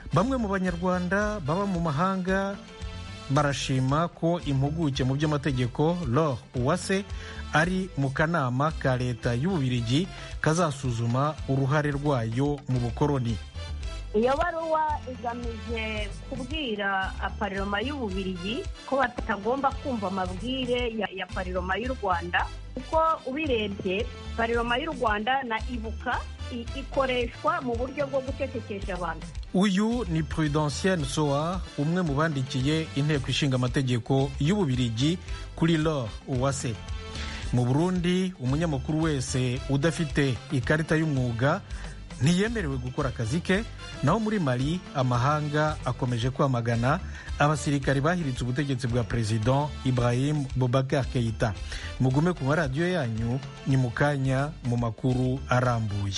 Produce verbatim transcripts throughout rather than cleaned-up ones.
bamwe mu banyarwanda baba mu mahanga barashima ko impuguke mu by'amategeko Laure Uwase ari mu kanama ka leta y'Ububiligi kazasuzuma uruhare rwayo mu bukoroni. Iyo baruwa igamije kubwira apariloma y'Ububiligi ko batagomba kumva amabwire ya, ya pariloma y'u Rwanda, kuko ubirebye pariloma y'u Rwanda na ibuka ikoreshwa mu buryo bwo gucecekesha abantu. Uyu ni Prudentienne Soa, umwe mu bandikiye inteko ishinga amategeko y'Ububiligi kuri Laure Uwase. Mu Burundi, umunyamakuru wese udafite ikarita y'umwuga ntiyemerewe gukora akazi ke, naho muri Mali amahanga akomeje kwamagana abasirikari bahiritse ubutegetsi bwa President Ibrahim Boubacar Keïta. Mugume ku maradiyo yanyu, ni mu kanya mu makuru arambuye.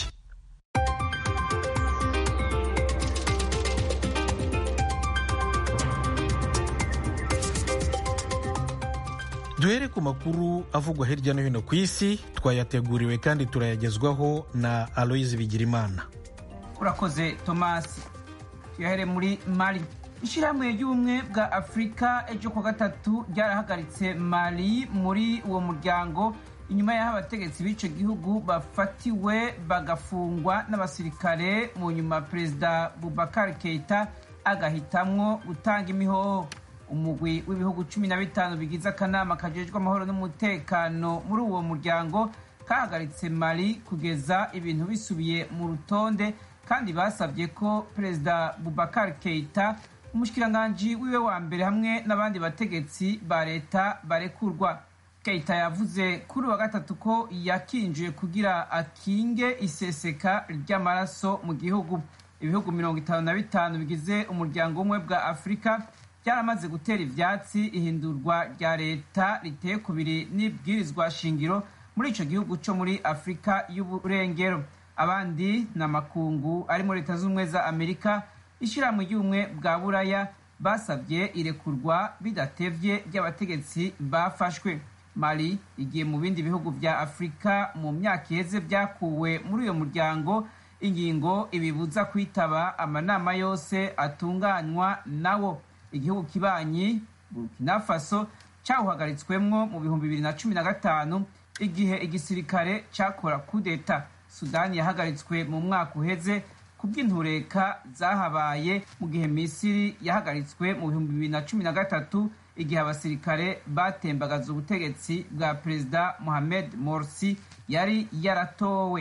Duhere ku makuru avugwa hirya no hino ku isi, twayateguriwe kandi turayagezwaho na Aloise Bigirimana. Urakoze Thomas. Tuyahere muri Mali. Ishirahamwe ry'ubumwe bwa Afrika ejo kwa gatatu ryarahagaritse Mali muri uwo muryango inyuma y'aho abategetsi b'ico gihugu bafatiwe bagafungwa n'abasirikare mu nyuma Perezida Boubacar Keïta agahitamwo gutanga imihoho. Umugwi w'ibihugu cumi na bitanu bigize akanama kajejwe amahoro n'umutekano muri uwo muryango kahagaritse Mali kugeza ibintu bisubiye mu rutonde, kandi basabye ko Perezida Boubacar Keïta, umushikiranganji wiwe wa mbere hamwe n'abandi bategetsi ba leta barekurwa. Keïta yavuze kuri wa gatatu ko yakinjiye kugira akinge iseseka ry'amaraso mu gihugu. Ibihugu mirongo itanu na bitanu bigize umuryango umwe bwa Afrika byaramaze gutera ivyatsi ihindurwa rya leta riteye kubiri n'ibwirizwa shingiro muri ico gihugu co muri Afrika y'uburengero. Abandi na makungu ari muri Leta z'Ubumwe za Amerika, ishirahamwe ry'ubumwe bwa Buraya basabye irekurwa bidatevye ry'abategetsi bafashwe. Mali igiye mu bindi bihugu vya Afrika mu myaka iheze byakuwe muri uyo muryango ingingo ibibuza kwitaba amanama yose atunganywa nawo. Igihugu kibanyi Burkina Faso cyawuhagaritswemwo mu bihumbi bibiri na cumi na gatanu igihe igisirikare cyakora kudeta. Sudani yahagaritswe mu mwaka uheze kubw'intureka zahabaye, mu gihe Misiri yahagaritswe mu bihumbi bibiri na cumi na gatatu igihe abasirikare batembagaza ubutegetsi bwa Perezida Mohamed Morsi yari yaratowe.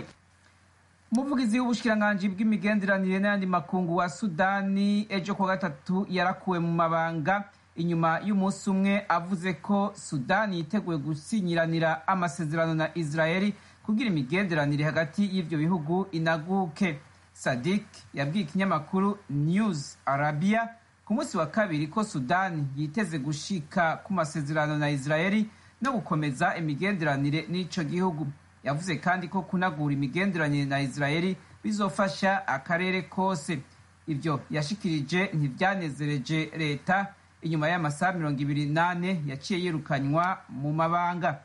Umuvugizi w'ubushikiranganji bw'imigenderanire n'ayandi makungu wa Sudani ejo kwa gatatu yarakuwe mu mabanga inyuma y'umunsi umwe, avuze ko Sudani yiteguye gusinyiranira amasezerano na Israeli kugira imigenderanire hagati y'ivyo bihugu inaguke. Sadik yabwiye ikinyamakuru News Arabia ku munsi wa kabiri ko Sudani yiteze gushika ku masezerano na Israeli no gukomeza imigenderanire n'ico gihugu. Yavuze kandi ko kunagura imigenderanire na Israeli bizofasha akarere kose. Ivyo yashikirije ntivyanezereje leta inyuma y'amasaha mirongo ibiri nane yaciye yirukanywa mu mabanga.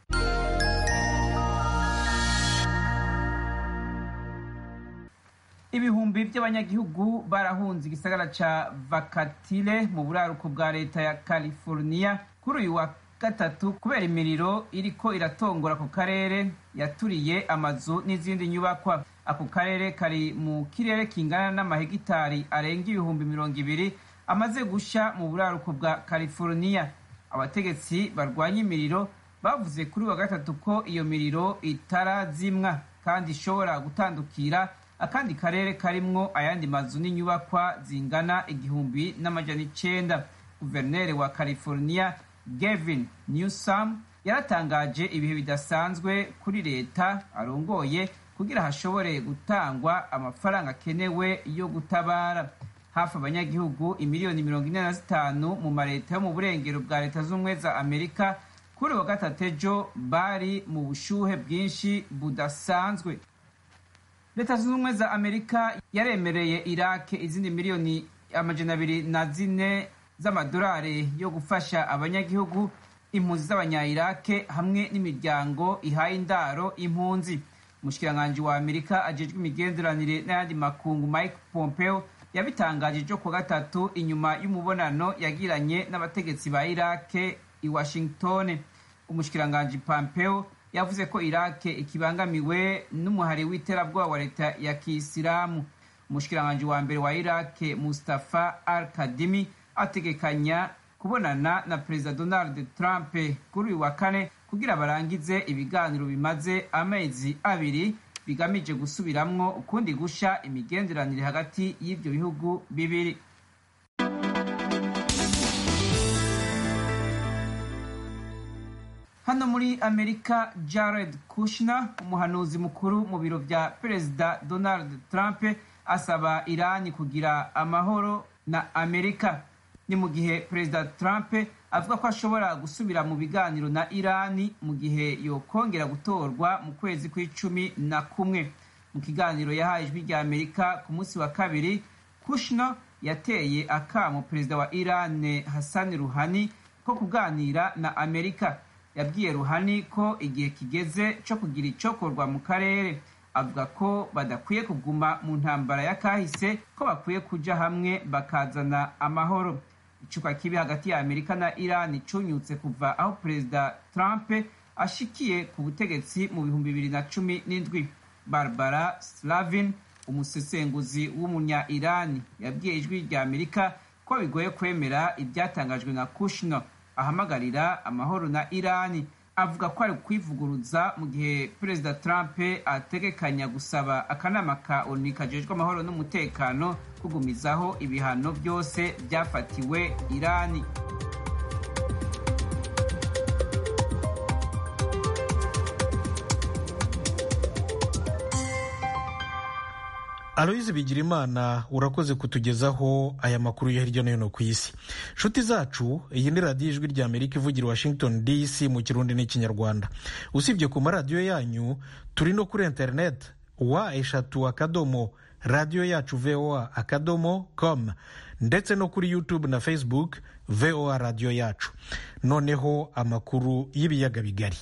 Ibihumbi by'abanyagihugu barahunze igisagara ca Vakatile mu buraruko bwa leta ya California kuri uyu wa gatatu kubera imiriro iriko iratongora ku karere yaturiye amazu n'izindi nyubakwa. Ako karere kari mu kirere kingana n'amahegitari arenga ibihumbi mirongo ibiri amaze gusha mu buraruko bwa California. Abategetsi barwanya imiriro bavuze kuri wa gatatu ko iyo miriro itarazimwa kandi ishobora gutandukira akandi karere karimwo ayandi mazu n'inyubakwa zingana igihumbi n'amajana icenda. Guverineri wa California Gavin Newsom yaratangaje ibihe bidasanzwe kuri leta arongoye kugira hashobore gutangwa amafaranga akenewe yo gutabara. Hafi abanyagihugu imiliyoni mirongo ine na zitanu mu mareta yo mu burengero bwa Leta z'Ubumwe za Amerika kuri wa gatatu ejo bari mu bushuhe bwinshi budasanzwe. Leta zunze ubumwe za Amerika yaremereye Iraq izindi miliyoni amajana abiri na zine z'amadolari yo gufasha abanyagihugu impunzi z'abanya-Iraq hamwe n'imiryango ihaye indaro impunzi. Umushikiranganji wa Amerika ajejwe imigenderanire n'ayandi makungu Mike Pompeo yabitangaje ejo ku gatatu inyuma y'umubonano yagiranye n'abategetsi ba Iraq i Washington. Umushikiranganji Pompeo yavuze ko Iraq ikibangamiwe n'umuhari w'iterabwoba wa leta ya Kisilamu. Umushikiranganji wa mbere wa Iraq Mustafa Al-Kadhimi ategekanya kubonana na Perezida Donald Trump kuri uyu wa kane kugira barangize ibiganiro bimaze amezi abiri bigamije gusubiramwo ukundi gusha imigenderanire hagati y'ivyo bihugu bibiri. Hano muri Amerika, Jared Kushner, umuhanuzi mukuru mu biro vya Perezida Donald Trump, asaba Irani kugira amahoro na Amerika. Ni mu gihe Perezida Trump avuga ko ashobora gusubira mu biganiro na Irani mu gihe yokongera gutorwa mu kwezi kw'icumi na kumwe. Mu kiganiro yahaye ijwi rya Amerika ku munsi wa kabiri, Kushner yateye akamo Perezida wa Iran Hassan Rouhani ko kuganira na Amerika. Yabwiye Rouhani ko igihe kigeze cyo kugira icokorwa mu karere. Avuga ko badakwiye kuguma mu ntambara ya kahise, ko bakwiye kuja hamwe bakazana amahoro. Icuka kibi hagati ya Amerika na Iran cunyutse kuva aho Perezida Trump ashikiye ku butegetsi mu bihumbi bibiri na cumi n'indwi. Barbara Slavin, umusesenguzi w'umunya Iran, yabwiye ijwi rya Amerika ko bigoye kwemera ibyatangajwe na Kushner ahamagarira amahoro na Iran. Avuga ko ari kwivuguruza mu gihe Perezida Trump ategekanya gusaba akanama ka O N U kajejwe amahoro n'umutekano kugumizaho ibihano byose byafatiwe Iran. Aloyizi Bigirimana, urakoze kutugezaho aya makuru ya hirya no hino ku isi. Nshuti zacu, iyi ni radiyo ijwi rya Amerika ivugira Washington D C mu Kirundi n'Ikinyarwanda. Usibye ku maradiyo yanyu, turi no kuri internet wa eshatu akadomo radiyo yacu V O A akadomo com, ndetse no kuri YouTube na Facebook V O A radiyo yacu. Noneho amakuru y'ibiyaga bigari.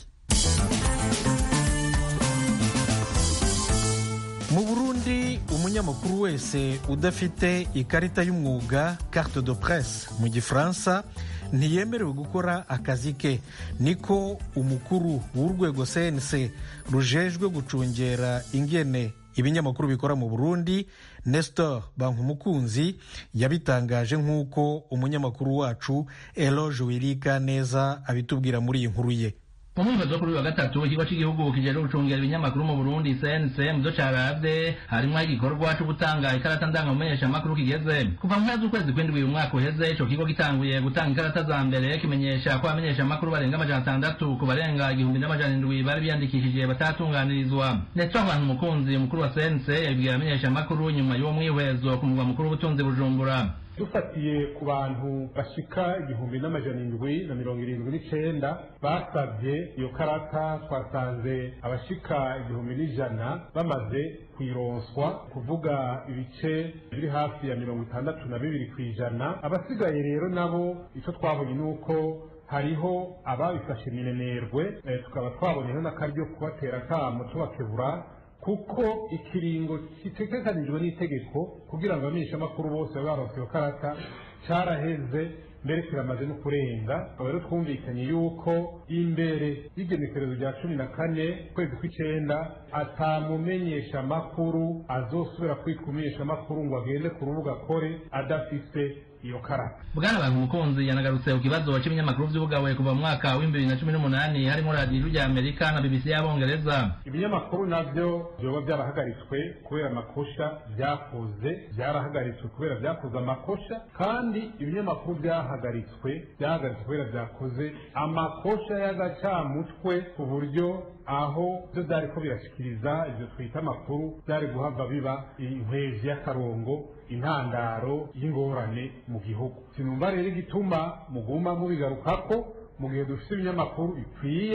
Mu Burundi, umunyamakuru wese udafite ikarita y'umwuga carte de presse mu gifaransa ntiyemerewe gukora akazi ke. Niko umukuru w'urwego C N C rujejwe gucungera ingene ibinyamakuru bikora mu Burundi, Nestor Bankumukunzi, yabitangaje nk'uko umunyamakuru wacu Eloge Wirikaneza abitubwira muri iyi nkuru ye. Mu mwaka kuri wa gatatu ikigo cy'igihugu kijeje gucungera ibinyamakuru mu Burundi C N C mu cyaravye harimo igikorwa cyo gutanga ikarata ndangamumenyesha makuru kigeze kuva mu mwaka w'ukwezi kw'indwi uyu mwaka uheze. Ico kigo gitanguye gutanga ikarata za mbere kimenyesha ko abamenyesha makuru barenga amajana atandatu ku barenga igihumbi n'amajana indwi bari biyandikishije batatunganirizwa. Nestor Bankumukunzi, umukuru wa C N C, yabwiye abamenyesha makuru nyuma y'uwo mwihwezo ku mugwa mukuru w'ubutunzi Bujumbura. Dufatiye ku bantu bashika igihumbi n'amajana indwi na mirongo irindwi n'icenda basabye iyo karata, twasanze abashika igihumbi n'ijana bamaze kwironswa, kuvuga ibice biri hafi ya mirongo itandatu na bibiri kw'ijana. Abasigaye rero nabo ico twabonye nuko hariho ababifashe minenerwe, e, tukaba twaboneho n'akaryo kubatera akamo tubakebura kuko ikiringo kitegekanijwe n'itegeko kugira ngo abamenyeshamakuru bose baronse iyo karata caraheze, mbere kiramaze no kurenga. Aba rero twumvikanye yuko imbere y'igenekerezo rya cumi na kane kwezi kw'icenda atamumenyesha makuru azosubira kwitwa umumenyesha makuru ngo agende ku rubuga kore adafise iyo karata. Bwana Bankumukunzi yanagarutse ku kibazo cy'ibinyamakuru by'ubugawe kuva mu mwaka wa bibiri na cumi n'umunani harimo radiyo ya Amerika na B B C y'Abongereza. Ibinyamakuru navyo byoba byarahagaritswe kubera amakosha byakoze, byarahagaritswe kubera byakoze amakosha, kandi ibinyamakuru byahagaritswe byahagaritswe kubera byakoze amakosha y'agacamutwe, ku buryo aho byo byariko birashikiriza ibyo twita amakuru byari guhava biba inkwezi y'akarongo, intandaro y'ingorane mu gihugu. Sinumva rero igituma muguma mubigarukako mu gihe dufite ibinyamakuru bikwiye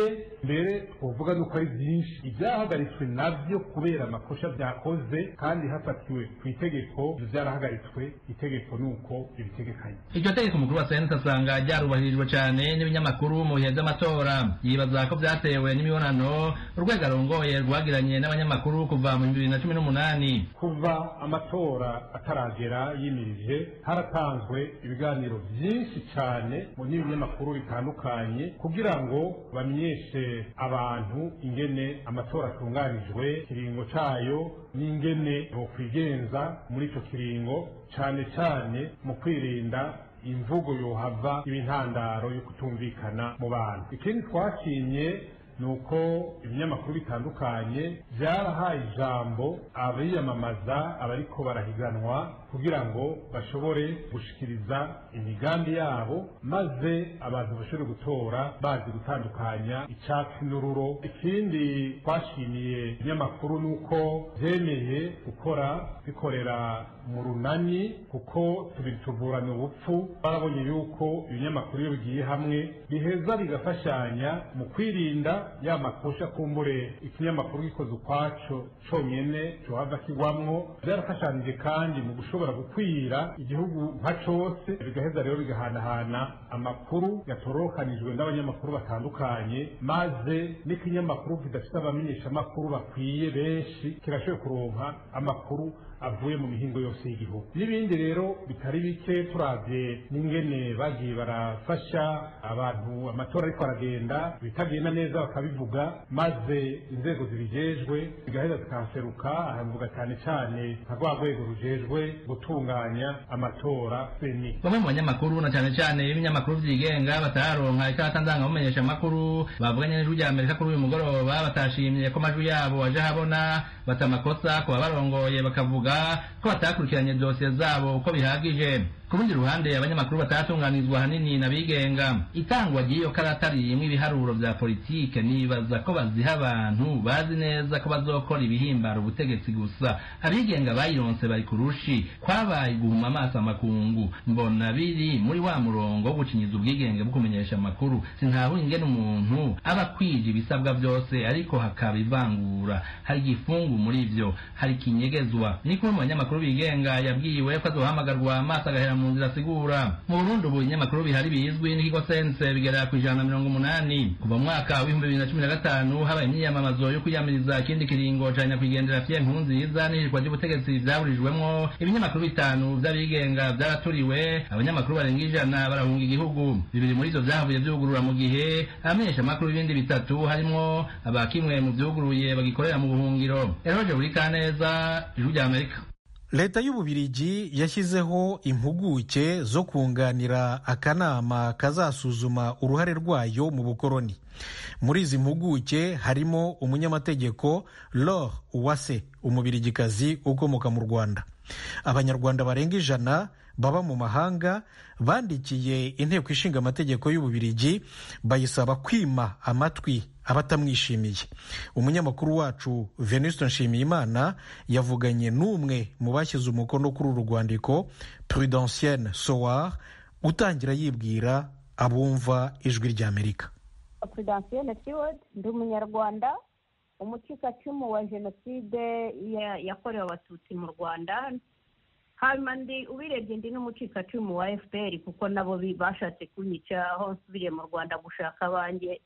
mbere twovuga nuko ari byinshi ibyahagaritswe navyo kubera amakosa byakoze kandi hafatiwe ku itegeko byarahagaritswe itegeko nuko ibitegekanye. Iryo tegeko mukuru wa Senta asanga ryarubahirijwe cyane n'ibinyamakuru mu bihe by'amatora, yibaza ko byatewe n'imibonano urwego arongoye rwagiranye n'abanyamakuru kuva mu bibiri na cumi n'umunani. Kuva amatora ataragera yimirije haratanzwe ibiganiro byinshi cyane mu n'ibinyamakuru bitandukanye kugira ngo bamenyeshe abantu ingene amatora atunganijwe, kiringo cayo n'ingene bokwigenza muri ico kiringo, cyane cyane mu kwirinda imvugo yohava ibintandaro yo kutumvikana mu bantu. Ikindi twashimye nuko ibinyamakuru bitandukanye byarahaye ijambo abiyamamaza abariko barahiganwa kugira ngo bashobore gushikiriza imigambi yabo maze abantu bashobore gutora bazi gutandukanya icyatsi n'ururo. Ikindi twashimiye ibinyamakuru nuko byemeye gukora bikorera mu runani kuko tubiri tuvurana ubupfu. Barabonye yuko ibinyamakuru iyo bigiye hamwe biheza bigafashanya mu kwirinda ya makosha kumbure ikinyamakuru gikoze ukwaco conyene cohava kigwamwo. Byarafashanije kandi mu gushobora gukwira igihugu nka cose, bigaheza rero bigahanahana amakuru yatorokanijwe n'abanyamakuru batandukanye, maze n'ikinyamakuru kidafite abamenyesha amakuru bakwiye benshi kirashoboye kuronka amakuru avuye mu mihingo yose y'igihugu. N'ibindi rero bitari bike turavye n'ingene bagiye barafasha abantu amatora ariko aragenda bitagenda neza bakabivuga, maze inzego zibijejwe zigaheza zikanseruka, ahavuga cyane cyane nka rwa rwego rujejwe gutunganya amatora seni. Bamwe mu banyamakuru na cyane cyane ibinyamakuru vyigenga bataronka ikarata ndangamumenyesha amakuru bavuganye n'ijwi rya Amerika kuri uyu mugoroba batashimye ko amajwi yabo aje habona batamakosa kuba barongoye, bakavuga ko batakurikiranye dosiye zabo uko bihagije. Ku rundi ruhande abanyamakuru batatunganizwa hanini n'abigenga. Itangwa ry'iyo karata rimwe ibiharuro vya politike nibaza ko baziha abantu bazi neza ko bazokora ibihimbara ubutegetsi gusa. Abigenga bayironse bari kurushi kwabaye guhuma amaso amakungu. Mbona biri muri wa murongo wo gucinyiza ubwigenge bwo kumenyesha amakuru. Sintaho ingene umuntu aba kwije ibisabwa byose ariko hakaba ivangura. Hari igifungu muri ivyo, hari kinyegezwa. Niko mu banyamakuru bigenga yabwiwe ko azohamagarwa amaso agahera mu nzira sigura. Mu Burundi ubu ibinyamakuru bihari bizwi n'ikigo Sense bigera ku ijana na mirongo umunani. Kuva mu mwaka w'ibihumbi bibiri na cumi na gatanu habaye imyiyamamazo yo kwiyamiriza ikindi kiringo ca nyakwigendera Pierre Nkurunziza n'ihirikwa ry'ubutegetsi vyaburijwemwo. Ibinyamakuru bitanu vy'abigenga vyaraturiwe, abanyamakuru barenga ijana barahunga igihugu. Bibiri muri ivyo vyahavuye vyugurura mu gihe abamenyesha amakuru ibindi bitatu harimwo abakimwe mu vyuguruye bagikorera mu buhungiro. Eroje Burikaneza, Ijwi rya Amerika. Leta y'Ububirigi yashyizeho impuguke zo kunganira akanama kazasuzuma uruhare rwayo mu bukoroni. Muri izi mpuguke harimo umunyamategeko Laure Uwase, umubirigikazi ukomoka mu Rwanda. Abanyarwanda barenga ijana baba mu mahanga bandikiye inteko ishinga amategeko y'Ububirigi bayisaba kwima amatwi abatamwishimiye. Umunyamakuru wacu Venuste Nshimiyimana yavuganye n'umwe mu bashyize umukono kuri uru rwandiko, Prudentienne Soar, utangira yibwira abumva ijwi rya Amerika. Prudentienne Soar, ndi umunyarwanda, umucikacumu wa jenoside yakorewe abatutsi mu Rwanda. Hanyuma ndi ubirebye ndi n'umucikacumu wa F P R kuko nabo bashatse kunyica aho nsubiriye mu Rwanda gushaka abanjye.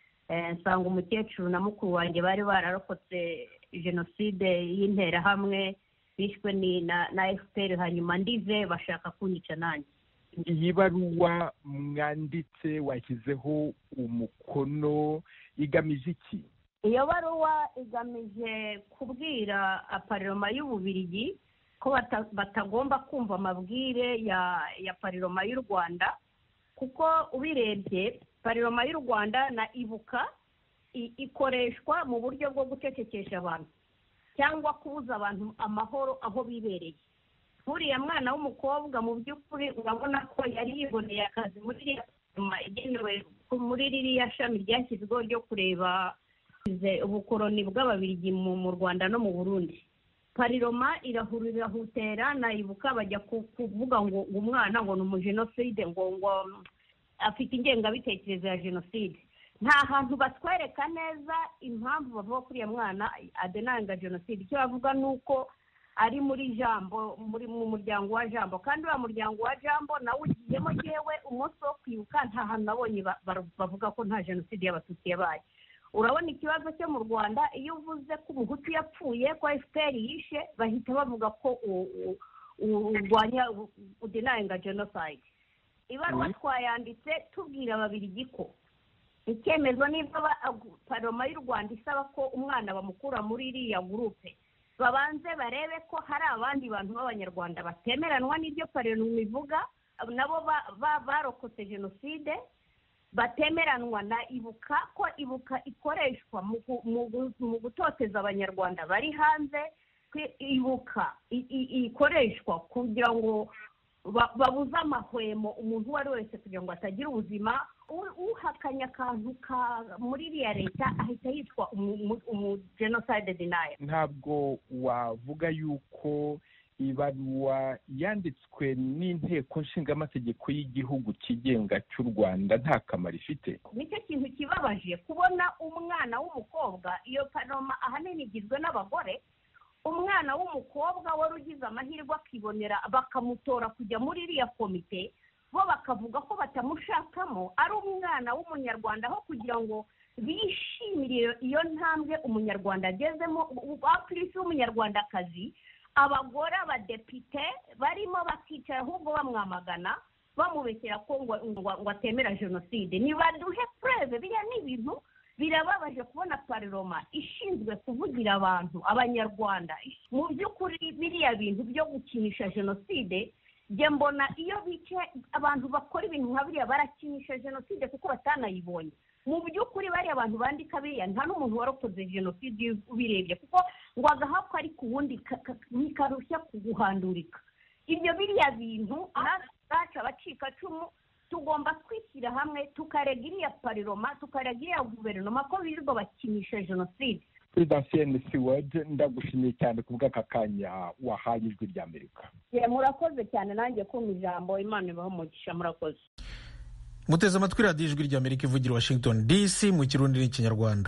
Nsanga umukecuru na mukuru wanjye bari bararokotse jenoside y'interahamwe bishwe na F P R, hanyuma ndize bashaka kunyica nanjye. Iyi baruwa mwanditse washyizeho umukono igamije iki? Iyo baruwa igamije kubwira apariroma y'Ububirigi ko batagomba kumva amabwire ya ya pariroma y'u Rwanda, kuko ubirebye pariroma y'u Rwanda na ibuka ikoreshwa mu buryo bwo gucecekesha abantu cyangwa kubuza abantu amahoro aho bibereye. Nkuriya mwana w'umukobwa mu by'ukuri urabona ko yari yiboneye akazi muri igenewe muri ririya shami ryashyizweho ryo kureba ubukoroni bw'Ababirigi mu Rwanda no mu Burundi. Pariroma irahurira hutera na ibuka bajya kuvuga ngo umwana ngo ni umujenoside, ngo ngo afite ingengabitekerezo ya jenoside. nta hantu batwereka neza impamvu bavuga kuri iyo mwana adenanga jenoside. icyo bavuga ni uko ari muri jambo muri mu muryango wa jambo, kandi wa muryango wa jambo nawe ugiyemo yewe umunsi wo kwibuka nta hantu nabonye bavuga ko nta jenoside y'abatutsi yabaye. urabona ikibazo cyo mu Rwanda, iyo uvuze ko umuhutu yapfuye, ko F P R yishe, bahita bavuga ko urwanya udenanga genocide. ibaruwa twayanditse tubwira Ababiligi ko icyemezo niba paroma y'u Rwanda isaba ko umwana bamukura muri iriya gurupe, babanze barebe ko hari abandi bantu b'Abanyarwanda batemeranwa n'ibyo paroma ivuga, nabo barokotse jenoside, batemeranwa na ibuka, ko ibuka ikoreshwa mu gutoteza Abanyarwanda bari hanze, ibuka ikoreshwa kugira ngo babuze amahwemo umuntu uwo ari wese kugira ngo atagira ubuzima. uhakanya akantu muri iriya leta ahita yitwa umugenocide denier. ntabwo wavuga yuko ibaruwa yanditswe n'inteko nshingamategeko y'igihugu kigenga cy'u Rwanda nta kamaro ifite? nicyo kintu kibabaje kubona umwana w'umukobwa, iyo paroma ahanini igizwe n'abagore, umwana w'umukobwa wari ugize amahirwe akibonera bakamutora kujya muri iriya komite, bo bakavuga ko batamushakamo, ari umwana w'umunyarwanda, aho kugira ngo bishimire iyo ntambwe umunyarwanda agezemo, abakirisi w'umunyarwandakazi, abagore abadepite barimo bakicara ahubwo bamwamagana bamubekera ko ngo atemera jenoside. nibaduhe preve. biriya ni ibintu birababaje kubona paroma ishinzwe kuvugira abantu abanyarwanda. mu by'ukuri biriya bintu byo gukinisha jenoside, njye mbona iyo bice abantu bakora ibintu nka biriya barakinisha jenoside kuko batanayibonye. mu by'ukuri bariya abantu bandika biriya nta n'umuntu warokoze jenoside ubirebye, kuko ngo agahapfa ari ku wundi karushya kuguhandurika. ibyo biriya bintu natwe abacikacumu tugomba kwishyira hamwe tukarega iriya paroma, tukarega iriya guverinoma ko birirwa bakinisha jenoside. President Seward, ndagushimiye cyane ku bw'aka kanya wahaye ijwi rya Amerika. murakoze cyane, nanjye kumva ijambo. Imana ibahe umugisha. murakoze. muteze amatwi radiyo ijwi rya Amerika ivugira Washington D C mu Kirundi n'Ikinyarwanda.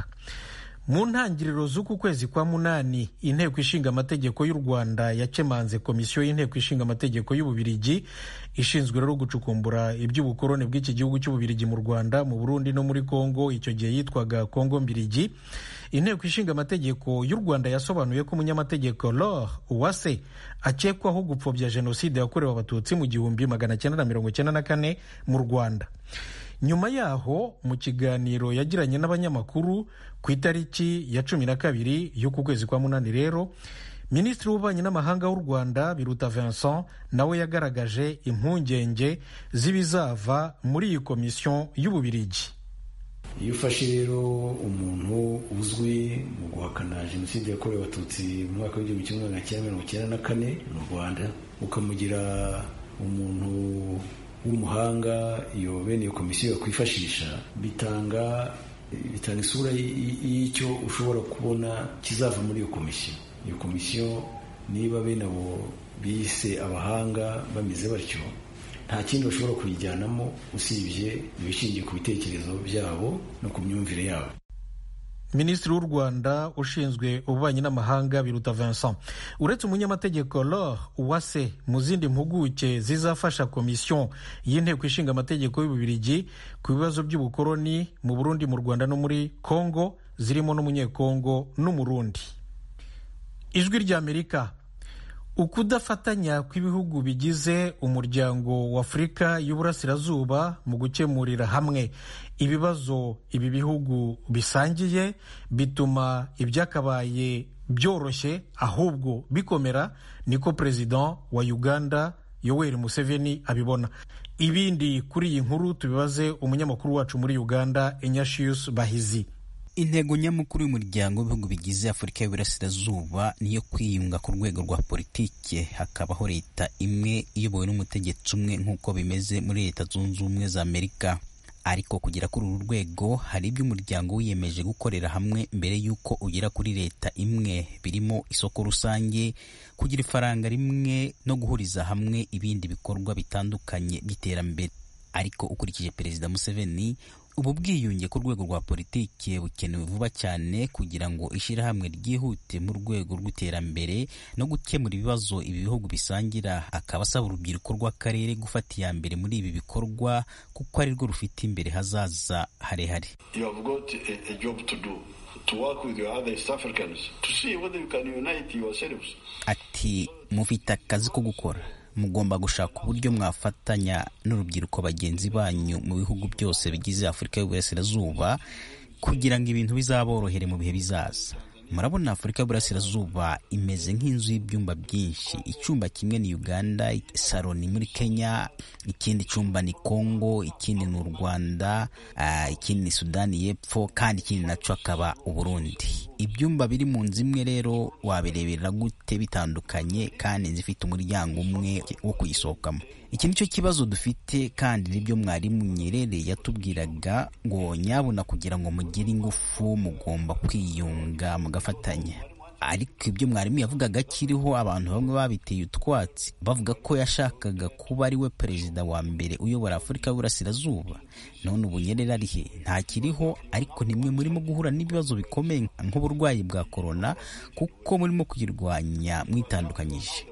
mu ntangiriro z'uku kwezi kwa munani, inteko ishinga amategeko y'u Rwanda yakemanze komisiyo y'inteko ishinga amategeko y'Ububiligi ishinzwe rero gucukumbura iby'ubukoroni bw'iki gihugu cy'Ububiligi mu Rwanda, mu Burundi no muri Kongo. icyo gihe yitwaga Kongo Mbiligi. inteko ishinga amategeko y'u Rwanda yasobanuye ko umunyamategeko Laure Uwase akekwaho gupfobya jenoside yakorewe abatutsi mu gihumbi magana cyenda na mirongo cyenda na kane mu Rwanda. nyuma yaho, mu kiganiro yagiranye n'abanyamakuru ku itariki ya cumi na kabiri y'uku kwezi kwa munani rero, minisitiri w'ububanyi n'amahanga w'u Rwanda Biruta Vincent nawe yagaragaje impungenge z'ibizava muri iyi komisiyo y'Ububiligi. iyo ufashe rero umuntu uzwi mu guhakana jenoside yakorewe abatutsi mu mwaka w'igihumbi kimwe magana cyenda mirongo icyenda na kane mu Rwanda, ukamugira umuntu w'umuhanga, iyo bene iyo komisiyo yakwifashisha, bitanga bitanga isura y'icyo ushobora kubona kizava muri iyo komisiyo. iyo komisiyo niba bene abo bise abahanga bameze batyo, nta kindi bashobora kuyijyanamo usibye ibishingiye ku bitekerezo byabo no ku myumvire yabo. Minisitiri w'u Rwanda ushinzwe ububanyi n'amahanga Biruta Vincent. uretse umunyamategeko Laure Uwase, mu zindi mpuguke zizafasha komisiyo y'inteko ishinga amategeko y'Ububiligi ku bibazo by'ubukoroni mu Burundi, mu Rwanda no muri Kongo, zirimo n'umunyekongo n'umurundi. ijwi rya Amerika. ukudafatanya kw'ibihugu bigize umuryango wa Afurika y'Uburasirazuba mu gukemurira hamwe ibibazo ibi bihugu bisangiye bituma ibyakabaye byoroshye ahubwo bikomera, niko Perezida wa Uganda Yoweri Museveni abibona. ibindi kuri iyi nkuru tubibaze umunyamakuru wacu muri Uganda Ignatius Bahizi. Intego nyamukuru y'umuryango w'ibihugu bigize Afurika y'Uburasirazuba niyo kwiyunga ku rwego rwa politike, hakabaho leta imwe iyobowe n'umutegetsi umwe nk'uko bimeze muri Leta Zunze Ubumwe za Amerika. Ariko kugera kuri uru rwego hari ibyo umuryango wiyemeje gukorera hamwe mbere y'uko ugera kuri leta imwe, birimo isoko rusange, kugira ifaranga rimwe no guhuriza hamwe ibindi bikorwa bitandukanye by'iterambere. Ariko ukurikije Perezida Museveni, ubu bwiyunge ku rwego rwa politiki bukenewe vuba cyane kugira ngo ishyirahamwe ryihute mu rwego rw'iterambere no gukemura ibibazo ibi bihugu bisangira. Akaba asaba urubyiruko rw'akarere gufata iya mbere muri ibi bikorwa kuko ari rwo rufite imbere hazaza harehare. You have got a, a job to do. To work with your other East Africans to see whether you can unite yourselves. Ati mufite akazi ko gukora, mugomba gushaka uburyo mwafatanya n'urubyiruko bagenzi banyu mu bihugu byose bigize Afurika y'Uburasirazuba kugira ngo ibintu bizaborohere mu bihe bizaza. Murabona Afurika y'Uburasirazuba imeze nk'inzu y'ibyumba byinshi. Icyumba kimwe ni Uganda, salo ni muri Kenya, ikindi cyumba ni Congo, ikindi ni u Rwanda, uh, ikindi ni Sudani y'Epfo, kandi ikindi naco akaba u Burundi. Ibyumba biri mu nzu imwe rero wabirebera gute bitandukanye kandi zifite umuryango umwe wo kuyisohokamo? Iki nicyo kibazo dufite, kandi nibyo mwarimu Nyerere yatubwiraga ngo nyabuna kugira ngo mugire ingufu mugomba kwiyunga mugafatanya. Ariko ibyo mwarimu yavugaga kiriho abantu bamwe babiteye utwatsi bavuga ko yashakaga kuba ari we perezida wa mbere uyobora Afurika y'Uburasirazuba. None ubu Nyerere ari he? Ntakiriho, ariko nimwe murimo guhura n'ibibazo bikomeye nk'uburwayi bwa corona kuko murimo kuyirwanya mwitandukanyije.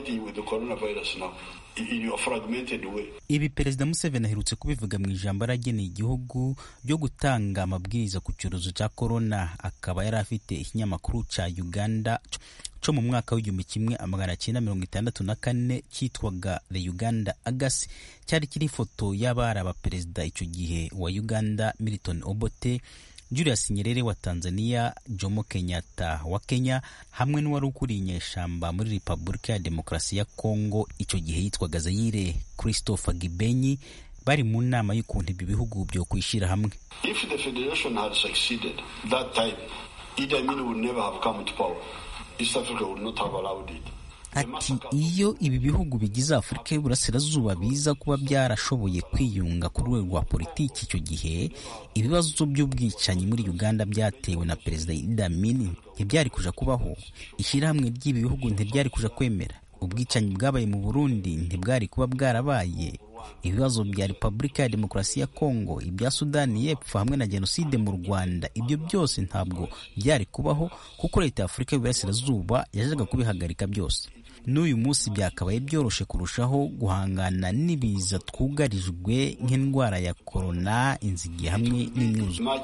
Ibi Perezida Museveni aherutse kubivuga mu ijambo arageneye igihugu ryo gutanga amabwiriza ku cyorezo cya corona. Akaba yari afite ikinyamakuru cya Uganda cyo mu mwaka w'igihumbi kimwe amagana cyenda mirongo itandatu na kane cyitwaga The Uganda Agasi, cyari kiri ifoto y'abari abaperezida icyo gihe wa Uganda Milton Obote, Julius Nyerere wa Tanzania, Jomo Kenyatta wa Kenya, hamwe n'uwari ukuriye inyeshyamba muri Repubulika ya Demokarasi ya Kongo icyo gihe yitwaga Zaire, Christopher Gibenyi, bari mu nama y'ukuntu ibi bihugu byo kwishyira hamwe. If the federation had succeeded that time, Idi Amin would never have come to power. East Africa would not have allowed it. Ati iyo ibi bihugu bigize Afurika y'Uburasirazuba biza kuba byarashoboye kwiyunga ku rwego rwa politiki icyo gihe, ibibazo by'ubwicanyi muri Uganda byatewe na Perezida Idi Amin ntibyari kuja kubaho. Ishyirahamwe ry'ibi bihugu ntibyari kuja kwemera. Ubwicanyi bwabaye mu Burundi ntibwari kuba bwarabaye. Ibibazo bya Repubulika ya Demokarasi ya Kongo, ibya Sudani y'Epfo hamwe na genocide mu Rwanda, ibyo byose ntabwo byari kubaho kuko leta ya Afurika y'Uburasirazuba yajaga kubihagarika byose. N'uyu munsi byakabaye byoroshe kurushaho guhangana n'ibiza twugarijwe nk'indwara ya corona, inzige hamwe n'imyuzure.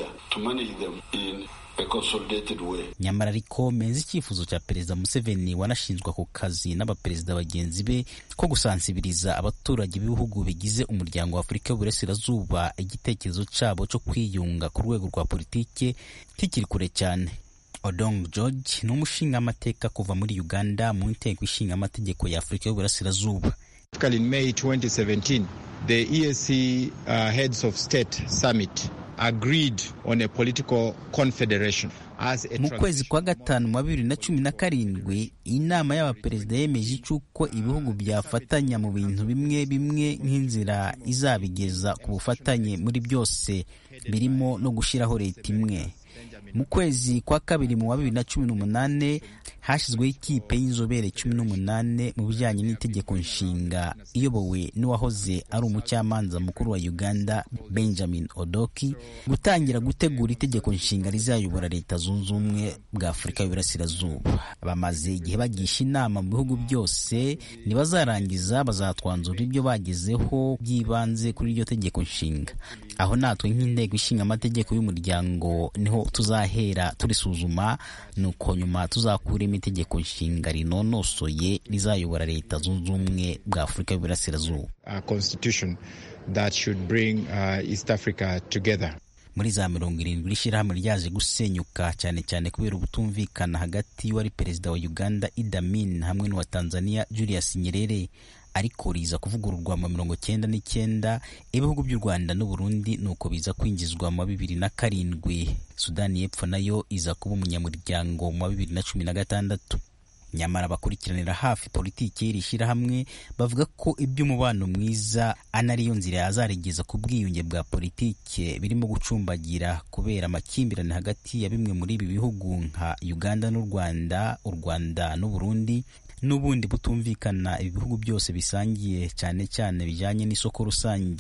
Nyamara ariko menzi icyifuzo cya Perezida Museveni wanashinzwe ako kazi n'abaperezida bagenzi be ko gusansibiriza abaturage b'ibihugu bigize umuryango wa Afurika y'Uburasirazuba igitekerezo cyabo cyo kwiyunga ku rwego rwa politike kikiri kure cyane. Odong George ni umushinga amateka kuva muri Uganda mu nteko ishinga amategeko ya Afurika y'Uburasirazuba. In May twenty seventeen, the E A C uh, heads of state summit agreed on a political confederation. Mu kwezi kwa gatanu mu bibiri na cumi na karindwi, inama y'abaperezida yemeje cyuko ibihugu byafatanya mu bintu bimwe bimwe nk'inzira izabigeza ku bufatanye muri byose, birimo no gushiraho leta imwe. Mu kwezi kwa kabiri mu bibiri na cumi n'umunane hashyizweho ikipe y'inzobere cumi n'umunane mu bijyanye n'itegeko nshinga iyobowe n'uwahoze ari umucamanza mukuru wa Uganda Benjamin Odoki gutangira gutegura itegeko nshinga rizayobora leta zunze ubumwe bwa Afurika y'Uburasirazuba. Bamaze igihe bagisha inama mu bihugu byose, nibazarangiza bazatwanzura ibyo bagezeho byibanze kuri iryo tegeko nshinga. Aho natwe nk'inteko ishinga amategeko y'umuryango niho tuzahera turisuzuma, nuko nyuma tuzakuremo itegeko nshinga rinonosoye rizayobora leta zunze ubumwe bwa Afurika y'Uburasirazuba. A constitution that should bring uh, East Africa together. Muri za mirongo irindwi rishyirahamwe ryaje gusenyuka cyane cyane kubera ubutumvikana hagati y'uwari perezida wa Uganda Idi Amin hamwe n'uwa Tanzania Julius Nyerere, ariko riza kuvugururwa mu mirongo cyenda n'icyenda ibihugu by'u Rwanda n'u Burundi, nuko biza kwinjizwa mu bibiri na karindwi. Sudani y'Epfo nayo iza kuba umunyamuryango mu bibiri na cumi na gatandatu. Nyamara abakurikiranira hafi politiki y'iri shyirahamwe bavuga ko iby'umubano mwiza anariyo nzira yazarigeza ku bwiyunge bwa politiki birimo gucumbagira kubera amakimbirane hagati ya bimwe muri ibi bihugu nka Uganda n'u Rwanda, u Rwanda n'u Burundi, n'ubundi butumvikana ibihugu byose bisangiye cyane cyane bijyanye n'isoko rusange.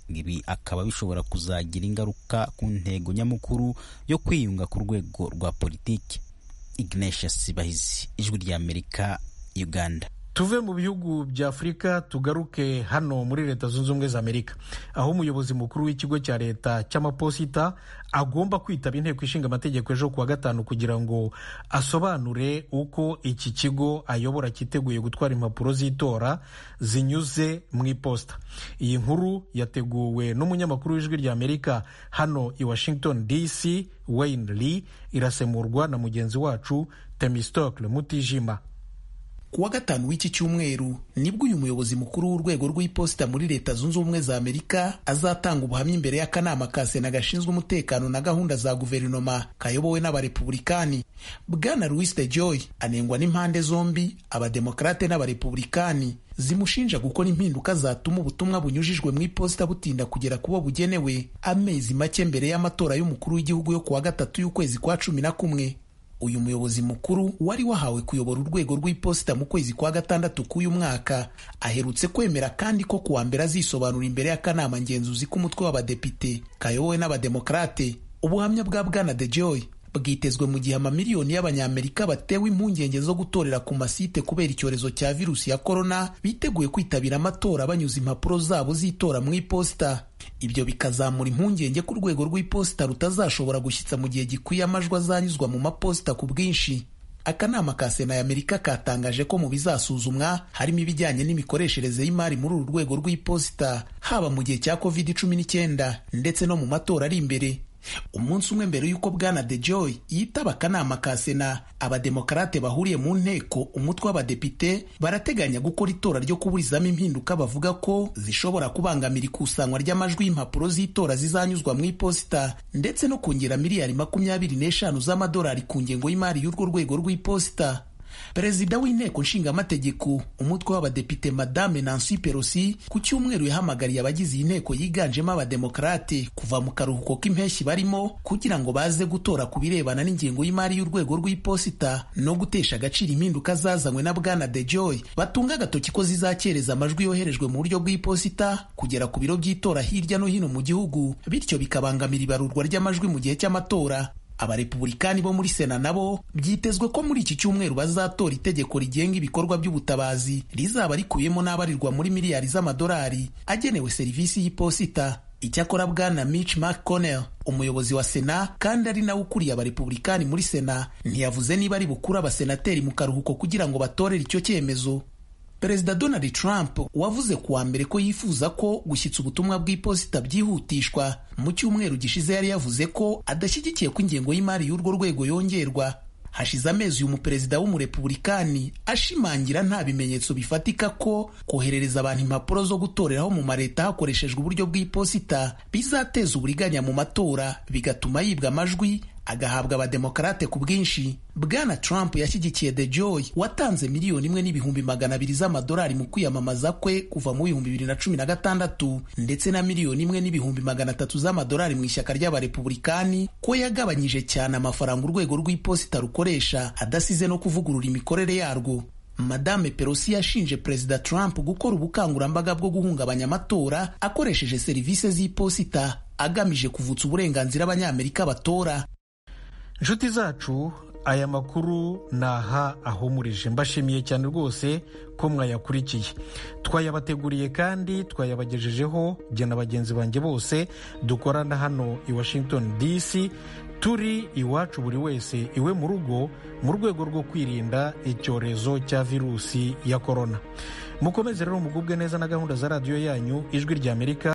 ibi akaba bishobora kuzagira ingaruka ku ntego nyamukuru yo kwiyunga ku rwego rwa politiki. Ignatius Bahizi, Ijwi ry'Amerika, Uganda. Tuve mu bihugu bya Afurika tugaruke hano muri Leta Zunze Ubumwe za Amerika, aho umuyobozi mukuru w'ikigo cya leta cy'amaposita agomba kwitaba inteko ishinga amategeko ejo kuwa gatanu kugira ngo asobanure uko iki kigo ayobora cyiteguye gutwara impapuro z'itora zinyuze mu iposita. Iyi nkuru yateguwe n'umunyamakuru w'Ijwi ry'Amerika hano i Washington D C, Wayne Lee, irasemurwa na mugenzi wacu Temistocle Mutijima. Kuwa gatanu w'iki cyumweru nibwo uyu muyobozi mukuru w'urwego rw'iposita muri Leta Zunze Ubumwe za Amerika azatanga ubuhamya imbere y'akanama ka Sena gashinzwe umutekano na gahunda za guverinoma kayobowe n'abarepublikani. Bwana Louis DeJoy anengwa n'impande zombi, abademokrate n'abarepublikani, zimushinja gukora impinduka zatuma ubutumwa bunyujijwe mu iposita butinda kugera kubo bugenewe amezi make mbere y'amatora y'umukuru w'igihugu yo kuwa gatatu y'ukwezi kwa cumi na kumwe. Uyu muyobozi mukuru wari wahawe kuyobora urwego rw'iposita mu kwezi kwa gatandatu k'uyu mwaka aherutse kwemera kandi ko kuwa mbere azisobanura imbere y'akanama ngenzuzi k'umutwe w'abadepite kayobowe n'abademokrate. Ubuhamya bwa Bwana DeJoy bwitezwe mu gihe amamiliyoni y'abanyamerika batewe impungenge zo gutorera ku masite kubera icyorezo cya virusi ya korona biteguye kwitabira amatora banyuze impapuro zabo z'itora mu iposita. Ibyo bikazamura impungenge ku rwego rw'iposita rutazashobora gushyitsa mu gihe gikwiye amajwi azanyuzwa mu maposita ku bwinshi. Akanama ka Sena y'Amerika katangaje ko mu bizasuzumwa harimo ibijyanye n'imikoreshereze y'imari muri uru rwego rw'iposita, haba mu gihe cya covid cumi n'icyenda ndetse no mu matora ari imbere. Umunsi umwe mbere y'uko Bwana DeJoy yitaba akanama ka Sena, abademokrate bahuriye mu nteko umutwe w'abadepite barateganya gukora itora ryo kuburizamo impinduka bavuga ko zishobora kubangamira ikusanywa ry'amajwi y'impapuro z'itora zizanyuzwa mu iposita ndetse no kongera miliyari makumyabiri n'eshanu z'amadolari ku ngengo y'imari y'urwo rwego rw'iposita. Perezida w'inteko nshingamategeko umutwe w'abadepite Madame Nancy Pelosi ku cyumweru yahamagariye abagize iyi nteko yiganjemo abademokrate kuva mu karuhuko k'impeshyi barimo kugira ngo baze gutora ku birebana n'ingengo y'imari y'urwego rw'iposita no gutesha agaciro impinduka zazanywe na Bwana DeJoy batunga agatoki ko zizakereza amajwi yoherejwe mu buryo bw'iposita kugera ku biro by'itora hirya no hino mu gihugu, bityo bikabangamira ibarurwa ry'amajwi mu gihe cy'amatora. Abarepublikani bo muri Sena nabo byitezwe ko muri iki cyumweru bazatora itegeko rigenga ibikorwa by'ubutabazi rizaba rikuyemo n'abarirwa muri miliyari z'amadolari agenewe serivisi y'iposita. Icyakora Bwana Mitch McConnell, umuyobozi wa Sena kandi ari nawe ukuriye abarepublikani muri Sena, ntiyavuze niba ari bukura abasenateri mu karuhuko kugira ngo batorere icyo cyemezo. Perezida Donald Trump wavuze kuwa mbere ko yifuza ko gushyitsa ubutumwa bw'iposita byihutishwa. Mu cyumweru gishize yari yavuze ko adashyigikiye ko ingengo y'imari y'urwo rwego yongerwa. Hashize amezi uyu muperezida w'umurepublikani ashimangira nta bimenyetso bifatika ko koherereza abantu impapuro zo gutoreraho mu mareta hakoreshejwe uburyo bw'iposita bizateza uburiganya mu matora bigatuma yibwa amajwi agahabwa abademokrate ku bwinshi. Bwana Trump yashyigikiye DeJoy watanze miliyoni imwe n'ibihumbi magana abiri z'amadolari mu kwiyamamaza kwe kuva mu bihumbi bibiri na cumi na gatandatu ndetse na miliyoni imwe n'ibihumbi magana atatu z'amadolari mu ishyaka ry'abarepublikani ko yagabanyije cyane amafaranga urwego rw'iposita rukoresha adasize no kuvugurura imikorere yarwo. Madame Pelosi yashinje Perezida Trump gukora ubukangurambaga bwo guhungabanya amatora akoresheje serivisi z'iposita agamije kuvutsa uburenganzira abanyamerika batora. Inshuti zacu, aya makuru naha ahumurije. Mbashimiye cyane rwose ko mwayakurikiye. Twayabateguriye kandi twayabagejejeho jye na bagenzi banjye bose dukorana hano i Washington D C, turi iwacu buri wese iwe mu rugo mu rwego rwo kwirinda icyorezo cya virusi ya korona. Mukomeze rero mugubwe neza na gahunda za radiyo yanyu Ijwi ry'Amerika.